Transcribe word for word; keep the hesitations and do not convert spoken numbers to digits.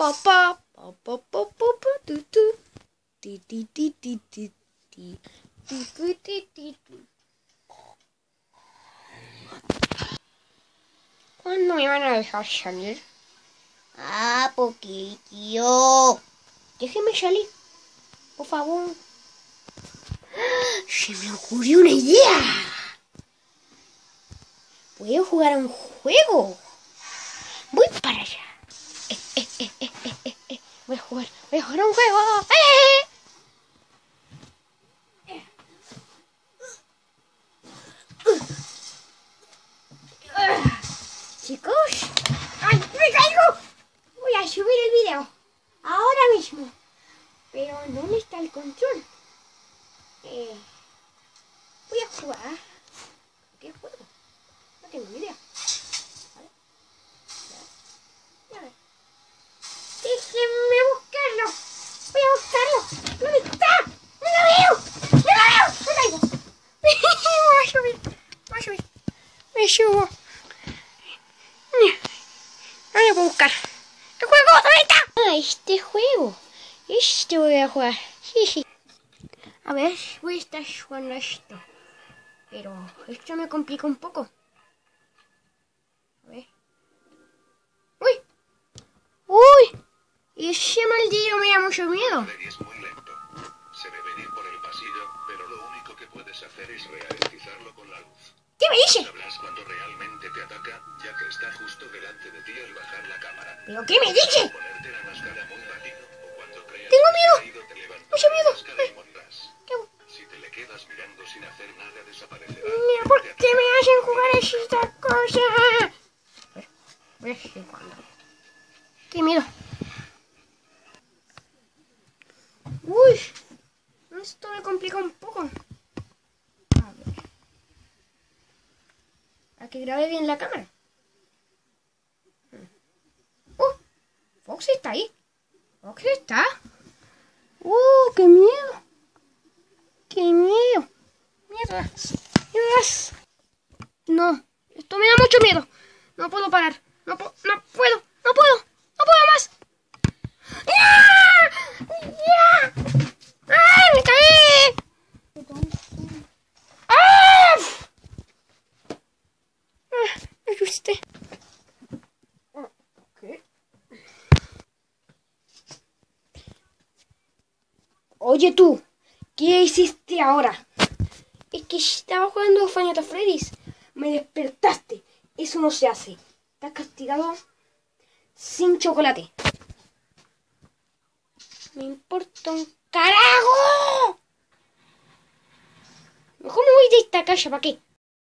pa pa pa pa pa pa pa tu tu ti ti ti ti ti ti ti ti ti ti ti. ¿Cuándo me van a dejar salir? Ah, poquillo. Déjeme salir, por favor. Se me ocurrió una idea. ¿Puedo jugar a un juego? Voy para allá. Eh, eh, eh, eh, eh, eh, eh. Voy a jugar, voy a jugar a un juego. ¡Eh! Chicos, ¡ay, me caigo! Voy a subir el video ahora mismo. Pero ¿dónde está el control? Eh, voy a jugar. ¿Qué juego? No tengo ni idea. ¿Vale? Ya, ya ver. Déjenme buscarlo. Voy a buscarlo. ¿Dónde está? ¡No lo veo! ¡No lo veo! ¡Me caigo! Voy a subir. Voy a subir. Me subo. Voy a buscar. ¿El juego? ¿Dónde está? Ah, este juego. Este voy a jugar. Sí, sí. A ver, voy a estar jugando esto. Pero esto me complica un poco. A ver. ¡Uy! ¡Uy! Y ese maldito me da mucho miedo. Es muy lento. Se ve venir por el pasillo, pero lo único que puedes hacer es ralentizarlo con la luz. ¿Qué me dice? Sabrás cuando realmente te ataca, ya que está justo delante de ti al bajar la cámara. ¿Pero qué me dice? Ponerte la máscara muy rápido, o cuando creas Tengo que miedo. se ha ido, te levantas Mucho la miedo. máscara y morirás. ¿Qué? Si te le quedas mirando sin hacer nada, desaparecerá. Mira, ¿por qué me hacen jugar estas cosas? Voy a seguir jugando. ¡Qué miedo! Uy, esto me complica un poco. A ver. Para que grabe bien la cámara. ¡Uh! Foxy está ahí. Foxy está. ¡Uh! ¡Qué miedo! ¡Qué miedo! ¡Mierda! ¡Mierdas! No, esto me da mucho miedo. No puedo parar. No, po no puedo. No puedo. No puedo más. ¡Ah! ¡Ya! ¡Ah! ¡Me caí! ¡Ah! ¡Ah! Me asusté. ¿Qué? Oye tú, ¿qué hiciste ahora? Es que estaba jugando Final Freddy's. Me despertaste. Eso no se hace. Estás castigado sin chocolate. Me importa un carajo. Mejor me voy de esta calle, ¿para qué?